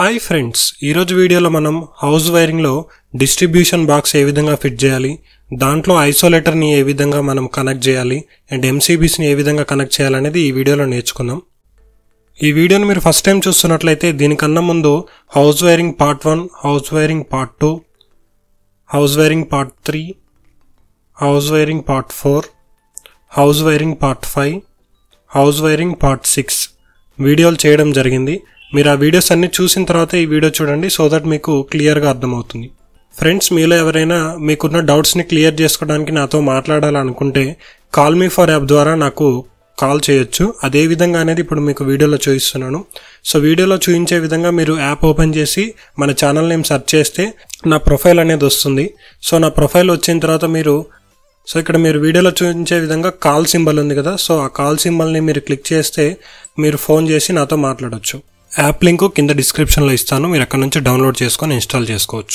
Hi friends, ఈరోజు వీడియోలో మనం హౌస్ వైరింగ్లో డిస్ట్రిబ్యూషన్ బాక్స్ ఏ విధంగా ఫిట్ చేయాలి, దాంట్లో ఐసోలేటర్ని ఏ విధంగా మనం కనెక్ట్ చేయాలి అండ్ ఎంసీబీస్ని ఏ విధంగా కనెక్ట్ చేయాలనేది ఈ వీడియోలో నేర్చుకుందాం. ఈ వీడియోని మీరు ఫస్ట్ టైం చూస్తున్నట్లయితే దీనికన్నా ముందు house wiring part 1, house wiring part 2, house wiring part 3, house wiring part 4, house wiring part 5, house wiring part 6 వీడియోలు చేయడం జరిగింది. మీరు ఆ వీడియోస్ అన్ని చూసిన తర్వాత ఈ వీడియో చూడండి, సో దట్ మీకు క్లియర్గా అర్థమవుతుంది. ఫ్రెండ్స్, మీలో ఎవరైనా మీకున్న డౌట్స్ని క్లియర్ చేసుకోవడానికి నాతో మాట్లాడాలనుకుంటే కాల్ మీ ఫర్ యాప్ ద్వారా నాకు కాల్ చేయొచ్చు. అదే విధంగా అనేది ఇప్పుడు మీకు వీడియోలో చూపిస్తున్నాను. సో వీడియోలో చూపించే విధంగా మీరు యాప్ ఓపెన్ చేసి మన ఛానల్ నేమ్ సెర్చ్ చేస్తే నా ప్రొఫైల్ అనేది వస్తుంది. సో నా ప్రొఫైల్ వచ్చిన తర్వాత ఇక్కడ మీరు వీడియోలో చూపించే విధంగా కాల్ సింబల్ ఉంది కదా, సో ఆ కాల్ సింబల్ని మీరు క్లిక్ చేస్తే మీరు ఫోన్ చేసి నాతో మాట్లాడొచ్చు. యాప్ లింక్ కింద డిస్క్రిప్షన్లో ఇస్తాను, మీరు అక్కడ నుంచి డౌన్లోడ్ చేసుకొని ఇన్స్టాల్ చేసుకోవచ్చు.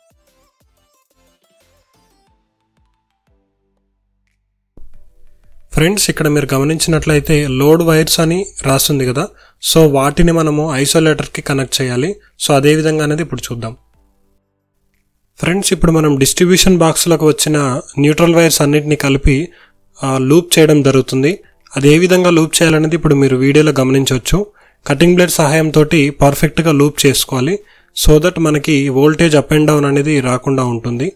ఫ్రెండ్స్, ఇక్కడ మీరు గమనించినట్లయితే లోడ్ వైర్స్ అని రాస్తుంది కదా, సో వాటిని మనము ఐసోలేటర్కి కనెక్ట్ చేయాలి. సో అదే విధంగా అనేది ఇప్పుడు చూద్దాం. ఫ్రెండ్స్, ఇప్పుడు మనం డిస్ట్రిబ్యూషన్ బాక్స్లోకి వచ్చిన న్యూట్రల్ వైర్స్ అన్నిటిని కలిపి లూప్ చేయడం జరుగుతుంది. అది ఏ విధంగా లూప్ చేయాలనేది ఇప్పుడు మీరు వీడియోలో గమనించవచ్చు. కటింగ్ బ్లేడ్ సహాయంతో పర్ఫెక్ట్గా లూప్ చేసుకోవాలి, సో దట్ మనకి వోల్టేజ్ అప్ అండ్ డౌన్ అనేది రాకుండా ఉంటుంది.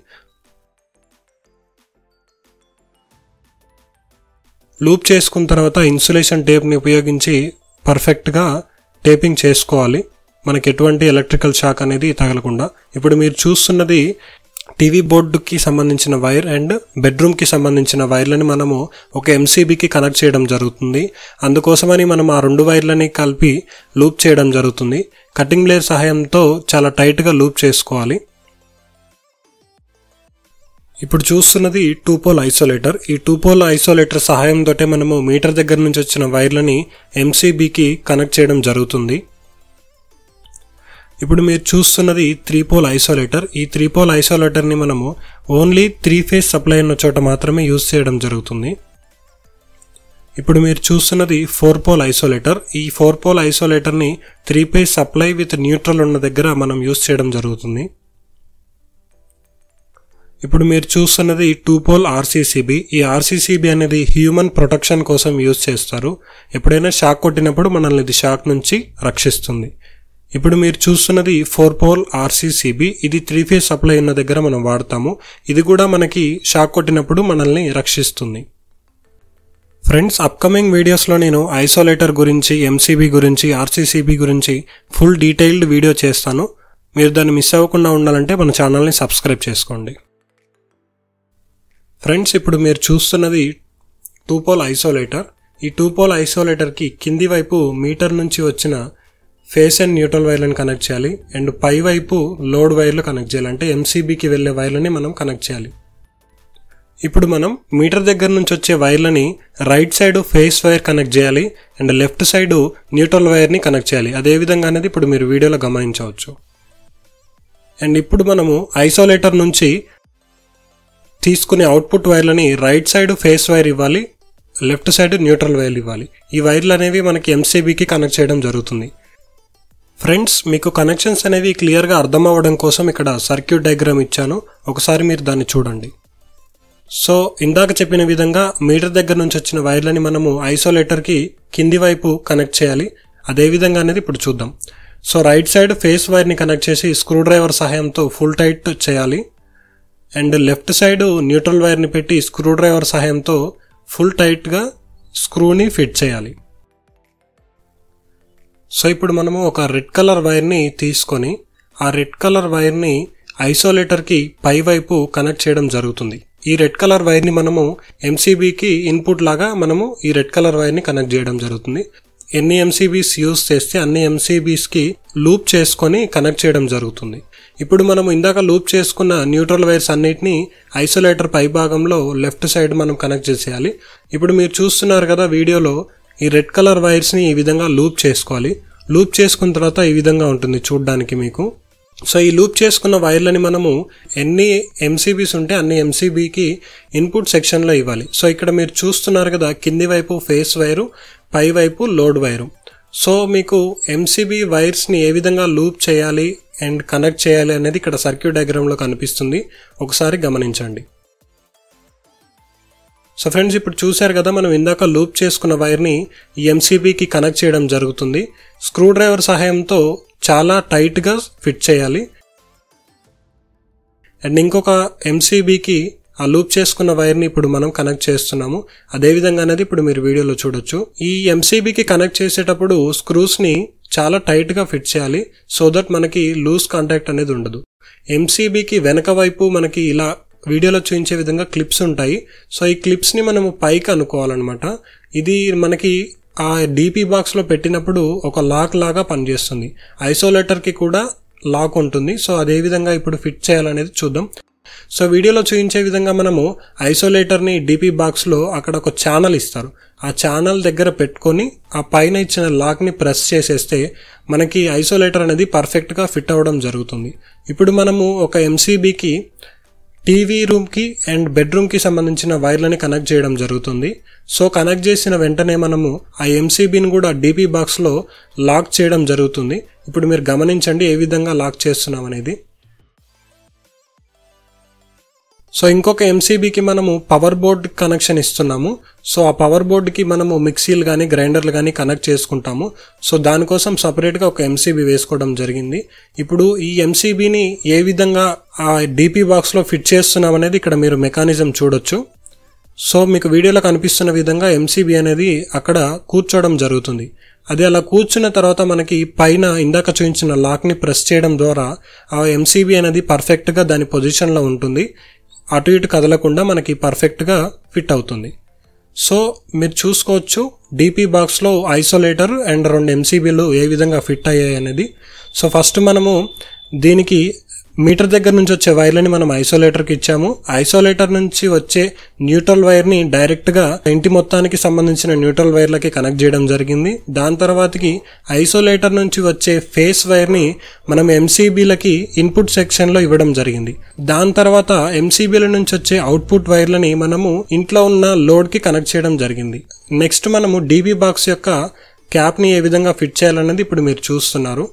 లూప్ చేసుకున్న తర్వాత ఇన్సులేషన్ టేప్ని ఉపయోగించి పర్ఫెక్ట్గా టేపింగ్ చేసుకోవాలి, మనకి ఎటువంటి ఎలక్ట్రికల్ షాక్ అనేది తగలకుండా. ఇప్పుడు మీరు చూస్తున్నది టీవీ బోర్డుకి సంబంధించిన వైర్ అండ్ బెడ్రూమ్కి సంబంధించిన వైర్లని మనము ఒక ఎంసీబీకి కనెక్ట్ చేయడం జరుగుతుంది. అందుకోసమని మనం ఆ రెండు వైర్లని కలిపి లూప్ చేయడం జరుగుతుంది. కటింగ్ బ్లేడ్ సహాయంతో చాలా టైట్గా లూప్ చేసుకోవాలి. ఇప్పుడు చూస్తున్నది 2 పోల్ ఐసోలేటర్. ఈ 2 పోల్ ఐసోలేటర్ సహాయంతో మనము మీటర్ దగ్గర నుంచి వచ్చిన వైర్లని ఎంసీబీకి కనెక్ట్ చేయడం జరుగుతుంది. ఇప్పుడు మీరు చూస్తున్నది 3 పోల్ ఐసోలేటర్. ఈ 3 పోల్ ఐసోలేటర్ని మనము ఓన్లీ 3 ఫేజ్ సప్లై ఉన్న చోట మాత్రమే యూజ్ చేయడం జరుగుతుంది. ఇప్పుడు మీరు చూస్తున్నది 4 పోల్ ఐసోలేటర్. ఈ 4 పోల్ ఐసోలేటర్ని 3 ఫేజ్ సప్లై విత్ న్యూట్రల్ ఉన్న దగ్గర మనం యూజ్ చేయడం జరుగుతుంది. ఇప్పుడు మీరు చూస్తున్నది 2 పోల్ ఆర్సీసీబీ. ఈ ఆర్సీసీబీ అనేది హ్యూమన్ ప్రొటెక్షన్ కోసం యూజ్ చేస్తారు. ఎప్పుడైనా షాక్ కొట్టినప్పుడు మనల్ని ఇది షాక్ నుంచి రక్షిస్తుంది. ఇప్పుడు మీరు చూస్తున్నది 4 పోల్ ఆర్సీసీబీ. ఇది 3 ఫేజ్ సప్లై ఉన్న దగ్గర మనం వాడతాము. ఇది కూడా మనకి షాక్ కొట్టినప్పుడు మనల్ని రక్షిస్తుంది. ఫ్రెండ్స్, అప్కమింగ్ వీడియోస్లో నేను ఐసోలేటర్ గురించి, ఎంసీబీ గురించి, ఆర్సీసీబీ గురించి ఫుల్ డీటెయిల్డ్ వీడియో చేస్తాను. మీరు దాన్ని మిస్ అవ్వకుండా ఉండాలంటే మన ఛానల్ని సబ్స్క్రైబ్ చేసుకోండి. ఫ్రెండ్స్, ఇప్పుడు మీరు చూస్తున్నది 2 పోల్ ఐసోలేటర్. ఈ 2 పోల్ ఐసోలేటర్కి కింది వైపు మీటర్ నుంచి వచ్చిన ఫేస్ అండ్ న్యూట్రల్ వైర్లను కనెక్ట్ చేయాలి అండ్ పై వైపు లోడ్ వైర్లు కనెక్ట్ చేయాలి, అంటే ఎంసీబీకి వెళ్ళే వైర్లని మనం కనెక్ట్ చేయాలి. ఇప్పుడు మనం మీటర్ దగ్గర నుంచి వచ్చే వైర్లని right side phase wire connect చేయాలి అండ్ లెఫ్ట్ సైడ్ న్యూట్రల్ వైర్ని కనెక్ట్ చేయాలి. అదేవిధంగా అనేది ఇప్పుడు మీరు వీడియోలో గమనించవచ్చు. అండ్ ఇప్పుడు మనము ఐసోలేటర్ నుంచి తీసుకునే అవుట్పుట్ వైర్లని రైట్ సైడ్ ఫేస్ వైర్ ఇవ్వాలి, లెఫ్ట్ సైడ్ న్యూట్రల్ వైర్ ఇవ్వాలి. ఈ వైర్లు అనేవి మనకి ఎంసీబీకి కనెక్ట్ చేయడం జరుగుతుంది. ఫ్రెండ్స్, మీకు కనెక్షన్స్ అనేవి క్లియర్గా అర్థం అవ్వడం కోసం ఇక్కడ సర్క్యూట్ డయాగ్రామ్ ఇచ్చాను, ఒకసారి మీరు దాన్ని చూడండి. సో ఇందాక చెప్పిన విధంగా మీటర్ దగ్గర నుంచి వచ్చిన వైర్లని మనము ఐసోలేటర్కి కింది వైపు కనెక్ట్ చేయాలి. అదేవిధంగా అనేది ఇప్పుడు చూద్దాం. సో రైట్ సైడ్ ఫేస్ వైర్ని కనెక్ట్ చేసి స్క్రూ డ్రైవర్ సహాయంతో ఫుల్ టైట్ చేయాలి అండ్ లెఫ్ట్ సైడ్ న్యూట్రల్ వైర్ని పెట్టి స్క్రూ డ్రైవర్ సహాయంతో ఫుల్ టైట్గా స్క్రూని ఫిట్ చేయాలి. సో ఇప్పుడు మనము ఒక రెడ్ కలర్ వైర్ని తీసుకొని ఆ రెడ్ కలర్ వైర్ని ఐసోలేటర్కి పై వైపు కనెక్ట్ చేయడం జరుగుతుంది. ఈ రెడ్ కలర్ వైర్ని మనము ఎంసీబీకి ఇన్పుట్ లాగా మనము ఈ రెడ్ కలర్ వైర్ని కనెక్ట్ చేయడం జరుగుతుంది. ఎన్ని ఎంసీబీస్ యూజ్ చేస్తే అన్ని ఎంసీబీస్కి లూప్ చేసుకొని కనెక్ట్ చేయడం జరుగుతుంది. ఇప్పుడు మనము ఇందాక లూప్ చేసుకున్న న్యూట్రల్ వైర్స్ అన్నిటినీ ఐసోలేటర్ పై భాగంలో లెఫ్ట్ సైడ్ మనం కనెక్ట్ చేసేయాలి. ఇప్పుడు మీరు చూస్తున్నారు కదా వీడియోలో, ఈ రెడ్ కలర్ వైర్స్ని ఈ విధంగా లూప్ చేసుకోవాలి. లూప్ చేసుకున్న తర్వాత ఈ విధంగా ఉంటుంది చూడడానికి మీకు. సో ఈ లూప్ చేసుకున్న వైర్లని మనము ఎన్ని ఎంసీబీస్ ఉంటే అన్ని ఎంసీబీకి ఇన్పుట్ సెక్షన్లో ఇవ్వాలి. సో ఇక్కడ మీరు చూస్తున్నారు కదా, కింది వైపు ఫేస్ వైరు, పై వైపు లోడ్ వైరు. సో మీకు MCB వైర్స్ని ఏ విధంగా లూప్ చేయాలి అండ్ కనెక్ట్ చేయాలి అనేది ఇక్కడ సర్క్యూట్ డయాగ్రామ్లో కనిపిస్తుంది, ఒకసారి గమనించండి. సో ఫ్రెండ్స్, ఇప్పుడు చూశారు కదా, మనం ఇందాక లూప్ చేసుకున్న వైర్ని ఈ MCBకి కనెక్ట్ చేయడం జరుగుతుంది. స్క్రూ డ్రైవర్ సహాయంతో చాలా టైట్గా ఫిట్ చేయాలి. అండ్ ఇంకొక MCBకి ఆ లూప్ చేసుకున్న వైర్ని ఇప్పుడు మనం కనెక్ట్ చేస్తున్నాము. అదేవిధంగా అనేది ఇప్పుడు మీరు వీడియోలో చూడొచ్చు. ఈ MCBకి కనెక్ట్ చేసేటప్పుడు స్క్రూస్ని చాలా టైట్గా ఫిట్ చేయాలి, సో దట్ మనకి లూజ్ కాంటాక్ట్ అనేది ఉండదు. MCBకి వెనక వైపు మనకి ఇలా వీడియోలో చూపించే విధంగా క్లిప్స్ ఉంటాయి. సో ఈ క్లిప్స్ని మనము పైకి అనుకోవాలన్నమాట. ఇది మనకి ఆ DP బాక్స్లో పెట్టినప్పుడు ఒక లాక్ లాగా పనిచేస్తుంది. ఐసోలేటర్కి కూడా లాక్ ఉంటుంది. సో అదే విధంగా ఇప్పుడు ఫిట్ చేయాలనేది చూద్దాం. సో వీడియోలో చూపించే విధంగా మనము ఐసోలేటర్ని DP బాక్స్లో అక్కడ ఒక ఛానల్ ఇస్తారు, ఆ ఛానల్ దగ్గర పెట్టుకొని ఆ పైన ఇచ్చిన లాక్ని ప్రెస్ చేసేస్తే మనకి ఐసోలేటర్ అనేది పర్ఫెక్ట్గా ఫిట్ అవ్వడం జరుగుతుంది. ఇప్పుడు మనము ఒక MCBకి టీవీ రూమ్కి అండ్ బెడ్రూమ్కి సంబంధించిన వైర్లని కనెక్ట్ చేయడం జరుగుతుంది. సో కనెక్ట్ చేసిన వెంటనే మనము ఆ MCBని కూడా DP బాక్స్లో లాక్ చేయడం జరుగుతుంది. ఇప్పుడు మీరు గమనించండి ఏ విధంగా లాక్ చేస్తున్నాం అనేది. సో ఇంకొక MCBకి మనము పవర్ బోర్డ్ కనెక్షన్ ఇస్తున్నాము. సో ఆ పవర్ బోర్డ్కి మనము మిక్సీలు కానీ గ్రైండర్లు కానీ కనెక్ట్ చేసుకుంటాము. సో దానికోసం సపరేట్గా ఒక MCB వేసుకోవడం జరిగింది. ఇప్పుడు ఈ MCBని ఏ విధంగా ఆ DP బాక్స్లో ఫిట్ చేస్తున్నాం అనేది ఇక్కడ మీరు మెకానిజం చూడొచ్చు. సో మీకు వీడియోలో కనిపిస్తున్న విధంగా MCB అనేది అక్కడ కూర్చోవడం జరుగుతుంది. అది అలా కూర్చున్న తర్వాత మనకి పైన ఇందాక చూపించిన లాక్ని ప్రెస్ చేయడం ద్వారా ఆ MCB అనేది పర్ఫెక్ట్గా దాని పొజిషన్లో ఉంటుంది. అటు ఇటు కదలకుండా మనకి పర్ఫెక్ట్గా ఫిట్ అవుతుంది. సో మీరు చూసుకోవచ్చు DP బాక్స్లో ఐసోలేటర్ అండ్ 2 MCBలు ఏ విధంగా ఫిట్ అయ్యాయి అనేది. సో ఫస్ట్ మనము దీనికి మీటర్ దగ్గర నుంచి వచ్చే వైర్లని మనం ఐసోలేటర్కి ఇచ్చాము. ఐసోలేటర్ నుంచి వచ్చే న్యూట్రల్ వైర్ని డైరెక్ట్గా ఇంటి మొత్తానికి సంబంధించిన న్యూట్రల్ వైర్లకి కనెక్ట్ చేయడం జరిగింది. దాని తర్వాతకి ఐసోలేటర్ నుంచి వచ్చే ఫేస్ వైర్ని మనం MCBలకి ఇన్పుట్ సెక్షన్లో ఇవ్వడం జరిగింది. దాని తర్వాత MCBల నుంచి వచ్చే అవుట్పుట్ వైర్లని మనము ఇంట్లో ఉన్న లోడ్కి కనెక్ట్ చేయడం జరిగింది. నెక్స్ట్ మనము DP బాక్స్ యొక్క క్యాప్ని ఏ విధంగా ఫిట్ చేయాలన్నది ఇప్పుడు మీరు చూస్తున్నారు.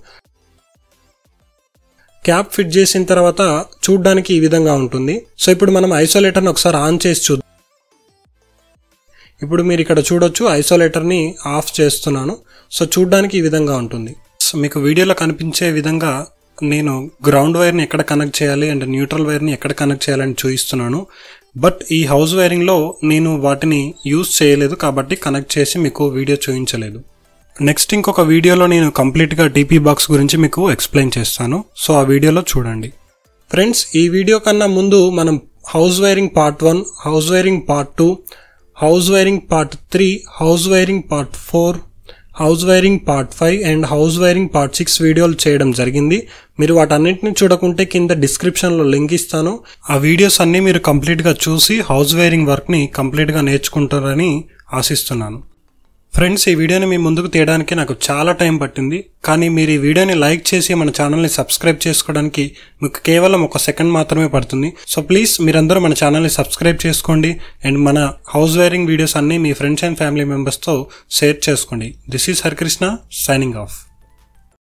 క్యాప్ ఫిట్ చేసిన తర్వాత చూడ్డానికి ఈ విధంగా ఉంటుంది. సో ఇప్పుడు మనం ఐసోలేటర్ని ఒకసారి ఆన్ చేసి చూద్దాం. ఇప్పుడు మీరు ఇక్కడ చూడొచ్చు ఐసోలేటర్ని ఆఫ్ చేస్తున్నాను. సో చూడ్డానికి ఈ విధంగా ఉంటుంది. సో మీకు వీడియోలో కనిపించే విధంగా నేను గ్రౌండ్ వైర్ని ఎక్కడ కనెక్ట్ చేయాలి అండ్ న్యూట్రల్ వైర్ని ఎక్కడ కనెక్ట్ చేయాలని చూపిస్తున్నాను. బట్ ఈ హౌస్ వైరింగ్లో నేను వాటిని యూజ్ చేయలేదు కాబట్టి కనెక్ట్ చేసి మీకు వీడియో చూపించలేదు. నెక్స్ట్ ఇంకొక వీడియోలో నేను కంప్లీట్గా DP బాక్స్ గురించి మీకు ఎక్స్ప్లెయిన్ చేస్తాను. సో ఆ వీడియోలో చూడండి. ఫ్రెండ్స్, ఈ వీడియో కన్నా ముందు మనం house wiring part 1, house wiring part 2, house wiring part 3, house wiring part 4, house wiring part 5 and house wiring part 6 వీడియోలు చేయడం జరిగింది. మీరు వాటన్నింటిని చూడకుంటే కింద డిస్క్రిప్షన్లో లింక్ ఇస్తాను. ఆ వీడియోస్ అన్నీ మీరు కంప్లీట్గా చూసి హౌస్ వైరింగ్ వర్క్ని కంప్లీట్గా నేర్చుకుంటారని ఆశిస్తున్నాను. ఫ్రెండ్స్, ఈ వీడియోని మీ ముందుకు తీయడానికి నాకు చాలా టైం పట్టింది, కానీ మీరు ఈ వీడియోని లైక్ చేసి మన ఛానల్ని సబ్స్క్రైబ్ చేసుకోవడానికి మీకు కేవలం 1 సెకండ్ మాత్రమే పడుతుంది. సో ప్లీజ్ మీరందరూ మన ఛానల్ని సబ్స్క్రైబ్ చేసుకోండి అండ్ మన హౌస్ వైరింగ్ వీడియోస్ అన్నీ మీ ఫ్రెండ్స్ అండ్ ఫ్యామిలీ మెంబర్స్తో షేర్ చేసుకోండి. This is Harikrishna signing of.